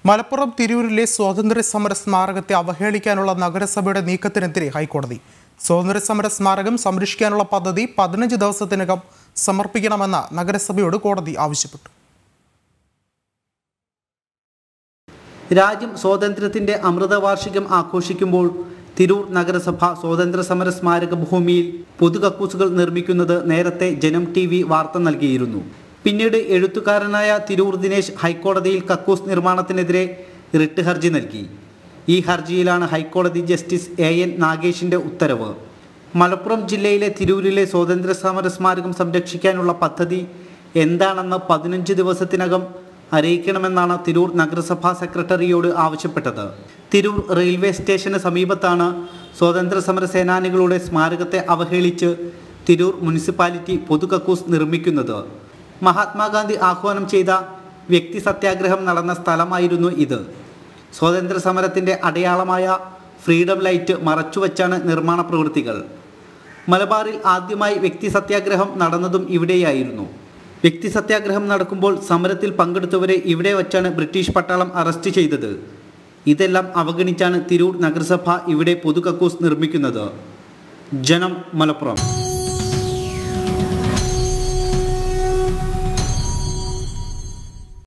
മലപ്പുറം തിരൂരിലെ സ്വാതന്ത്ര്യ സമര സ്മാരകത്തെ അവഹേളിക്കാനുള്ള നഗരസഭയുടെ നീക്കത്തിനെതിരെ ഹൈക്കോടതി. സ്വാതന്ത്ര്യ സമര സ്മാരകം സംരക്ഷിക്കാനുള്ള പദ്ധതി 15 ദിവസത്തിനകം സമർപ്പിക്കണമെന്ന് നഗരസഭയോട് കോടതി ആവശ്യപ്പെട്ടു. രാജ്യം സ്വാതന്ത്ര്യത്തിന്റെ അമൃതവാർഷികം ആഘോഷിക്കുമ്പോൾ തിരൂർ നഗരസഭ സ്വാതന്ത്ര്യ സമര സ്മാരക ഭൂമിയിൽ പൊതുകക്കൂസുകൾ നിർമ്മിക്കുന്നത് നേരത്തെ ജനം TV വാർത്ത നൽകിയിരുന്നു. പിന്നീട് എഴുത്തുകാരനായ തിരൂർ ദിനേശ് ഹൈക്കോടതിയിൽ കക്കൂസ് നിർമ്മാണത്തിനെതിരെ റിട്ട് ഹർജി നൽകി. ഈ ഹർജിയിലാണ് ഹൈക്കോടതി ജസ്റ്റിസ് AN നാഗേഷിന്റെ ഉത്തരവ്. മലപ്പുറം ജില്ലയിലെ തിരൂരിലെ സ്വാതന്ത്ര്യ സമര സ്മാരകം സംരക്ഷിക്കാനുള്ള പദ്ധതി എന്താണെന്ന് 15 ദിവസത്തിനകം അറിയിക്കണമെന്നാണ് തിരൂർ നഗരസഭാ സെക്രട്ടറിയോട് ആവശ്യപ്പെട്ടത്. തിരൂർ റെയിൽവേ സ്റ്റേഷന് സമീപത്താണ് സ്വാതന്ത്ര്യ സമര സേനാനികളുടെ സ്മാരകത്തെ അവഹേളിച്ച് തിരൂർ മുനിസിപ്പാലിറ്റി പൊതുകക്കൂസ് നിർമ്മിക്കുന്നത്. മഹാത്മാഗാന്ധി ആഹ്വാനം ചെയ്ത വ്യക്തി സത്യാഗ്രഹം നടന്ന സ്ഥലമായിരുന്നു ഇത്. സ്വാതന്ത്ര്യ സമരത്തിൻ്റെ അടയാളമായ ഫ്രീഡം ലൈറ്റ് മറച്ചുവെച്ചാണ് നിർമ്മാണ പ്രവൃത്തികൾ. മലബാറിൽ ആദ്യമായി വ്യക്തി സത്യാഗ്രഹം നടന്നതും ഇവിടെയായിരുന്നു. വ്യക്തി സത്യാഗ്രഹം നടക്കുമ്പോൾ സമരത്തിൽ പങ്കെടുത്തവരെ ഇവിടെ വച്ചാണ് ബ്രിട്ടീഷ് പട്ടാളം അറസ്റ്റ് ചെയ്തത്. ഇതെല്ലാം അവഗണിച്ചാണ് തിരൂർ നഗരസഭ ഇവിടെ പൊതുകക്കൂസ് നിർമ്മിക്കുന്നത്. ജനം, മലപ്പുറം.